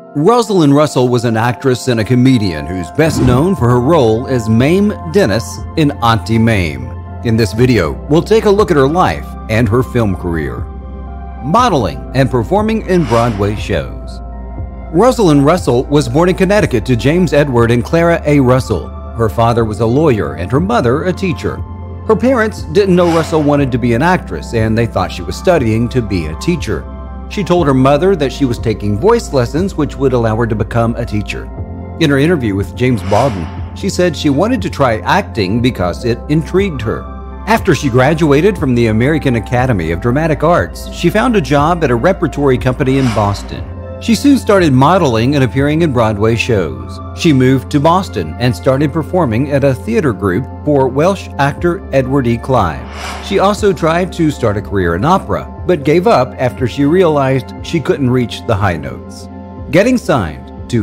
Rosalind Russell was an actress and a comedian who's best known for her role as Mame Dennis in Auntie Mame. In this video, we'll take a look at her life and her film career. Modeling and performing in Broadway shows. Rosalind Russell was born in Connecticut to James Edward and Clara A. Russell. Her father was a lawyer and her mother a teacher. Her parents didn't know Russell wanted to be an actress, and they thought she was studying to be a teacher. She told her mother that she was taking voice lessons, which would allow her to become a teacher. In her interview with James Baldwin, she said she wanted to try acting because it intrigued her. After she graduated from the American Academy of Dramatic Arts, she found a job at a repertory company in Boston. She soon started modeling and appearing in Broadway shows. She moved to Boston and started performing at a theater group for Welsh actor Edward E. Clive. She also tried to start a career in opera, but gave up after she realized she couldn't reach the high notes. Getting signed to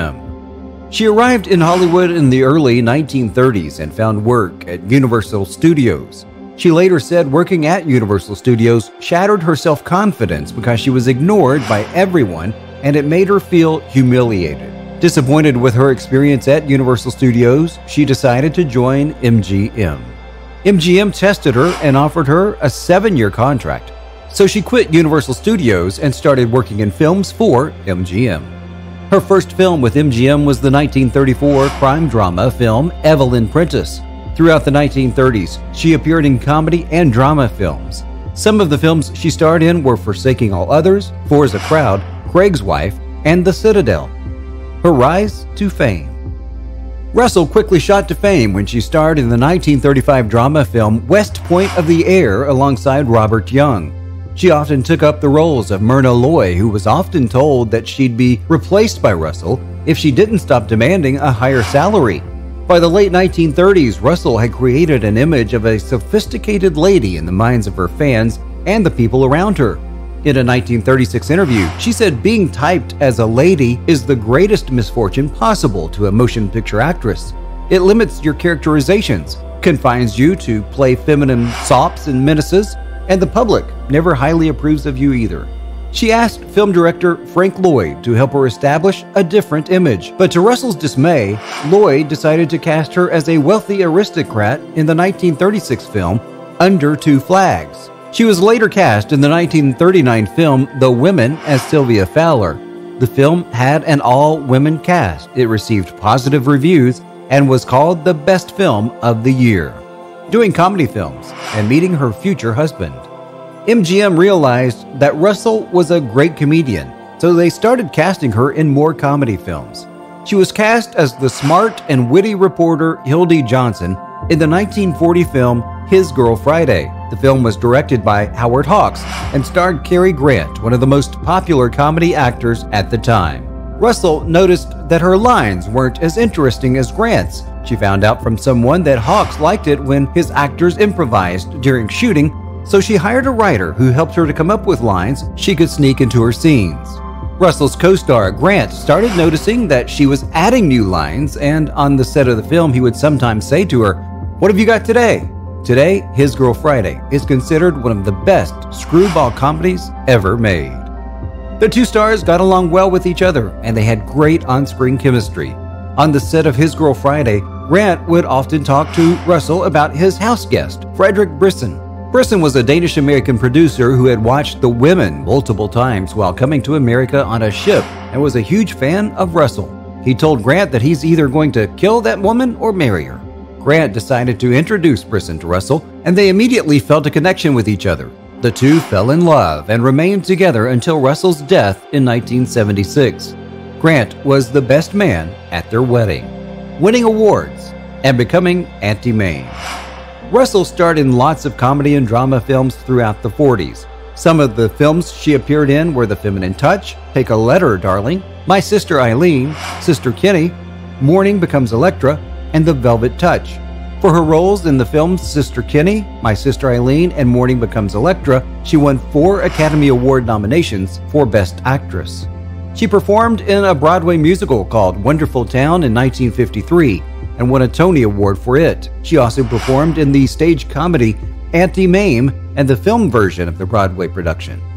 MGM. She arrived in Hollywood in the early 1930s and found work at Universal Studios. She later said working at Universal Studios shattered her self-confidence because she was ignored by everyone and it made her feel humiliated. Disappointed with her experience at Universal Studios, she decided to join MGM. MGM tested her and offered her a 7-year contract, so she quit Universal Studios and started working in films for MGM. Her first film with MGM was the 1934 crime drama film Evelyn Prentice. Throughout the 1930s, she appeared in comedy and drama films. Some of the films she starred in were Forsaking All Others, Four is a Crowd, Craig's Wife, and The Citadel. Her rise to fame. Russell quickly shot to fame when she starred in the 1935 drama film West Point of the Air alongside Robert Young. She often took up the roles of Myrna Loy, who was often told that she'd be replaced by Russell if she didn't stop demanding a higher salary. By the late 1930s, Russell had created an image of a sophisticated lady in the minds of her fans and the people around her. In a 1936 interview, she said being typed as a lady is the greatest misfortune possible to a motion picture actress. It limits your characterizations, confines you to play feminine sops and menaces, and the public never highly approves of you either. She asked film director Frank Lloyd to help her establish a different image, but to Russell's dismay, Lloyd decided to cast her as a wealthy aristocrat in the 1936 film Under Two Flags. She was later cast in the 1939 film The Women as Sylvia Fowler. The film had an all-women cast. It received positive reviews and was called the best film of the year. Doing comedy films and meeting her future husband. MGM realized that Russell was a great comedian, so they started casting her in more comedy films. She was cast as the smart and witty reporter Hildy Johnson in the 1940 film His Girl Friday. The film was directed by Howard Hawks and starred Cary Grant, one of the most popular comedy actors at the time. Russell noticed that her lines weren't as interesting as Grant's. She found out from someone that Hawks liked it when his actors improvised during shooting, so she hired a writer who helped her to come up with lines she could sneak into her scenes. Russell's co-star Grant started noticing that she was adding new lines, and on the set of the film he would sometimes say to her, "What have you got today?" Today, His Girl Friday is considered one of the best screwball comedies ever made. The two stars got along well with each other, and they had great on-screen chemistry. On the set of His Girl Friday, Grant would often talk to Russell about his house guest, Frederick Brisson. Brisson was a Danish-American producer who had watched The Women multiple times while coming to America on a ship and was a huge fan of Russell. He told Grant that he's either going to kill that woman or marry her. Grant decided to introduce Brisson to Russell, and they immediately felt a connection with each other. The two fell in love and remained together until Russell's death in 1976. Grant was the best man at their wedding, winning awards and becoming Auntie Mame. Russell starred in lots of comedy and drama films throughout the 40s. Some of the films she appeared in were The Feminine Touch, Take a Letter, Darling, My Sister Eileen, Sister Kitty, Morning Becomes Electra, and The Velvet Touch. For her roles in the films Sister Kitty, My Sister Eileen, and Morning Becomes Electra, she won 4 Academy Award nominations for Best Actress. She performed in a Broadway musical called Wonderful Town in 1953 and won a Tony Award for it. She also performed in the stage comedy Auntie Mame and the film version of the Broadway production.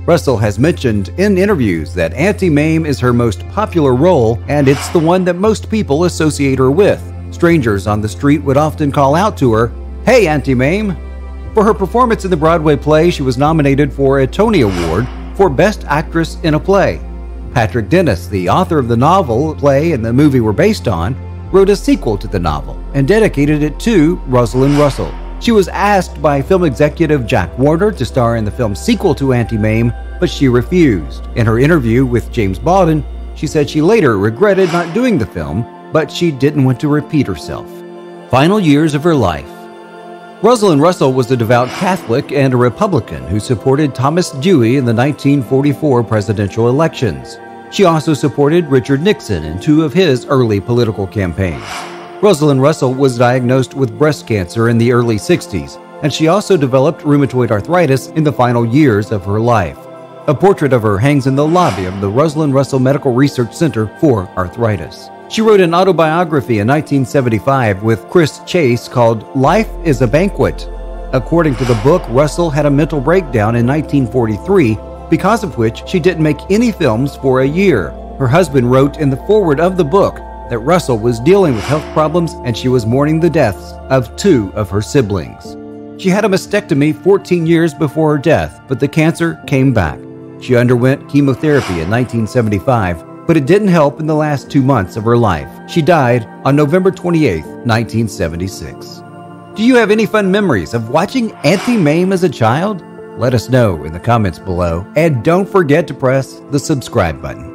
Russell has mentioned in interviews that Auntie Mame is her most popular role, and it's the one that most people associate her with. Strangers on the street would often call out to her, "Hey, Auntie Mame!" For her performance in the Broadway play, she was nominated for a Tony Award for Best Actress in a Play. Patrick Dennis, the author of the novel, play, and the movie were based on, wrote a sequel to the novel and dedicated it to Rosalind Russell. She was asked by film executive Jack Warner to star in the film's sequel to Auntie Mame, but she refused. In her interview with James Baldwin, she said she later regretted not doing the film, but she didn't want to repeat herself. Final years of her life. Rosalind Russell was a devout Catholic and a Republican who supported Thomas Dewey in the 1944 presidential elections. She also supported Richard Nixon in two of his early political campaigns. Rosalind Russell was diagnosed with breast cancer in the early 60s, and she also developed rheumatoid arthritis in the final years of her life. A portrait of her hangs in the lobby of the Rosalind Russell Medical Research Center for Arthritis. She wrote an autobiography in 1975 with Chris Chase called Life is a Banquet. According to the book, Russell had a mental breakdown in 1943, because of which she didn't make any films for a year. Her husband wrote in the foreword of the book that Russell was dealing with health problems and she was mourning the deaths of two of her siblings. She had a mastectomy 14 years before her death, but the cancer came back. She underwent chemotherapy in 1975, but it didn't help in the last 2 months of her life. She died on November 28, 1976. Do you have any fun memories of watching Auntie Mame as a child? Let us know in the comments below, and don't forget to press the subscribe button.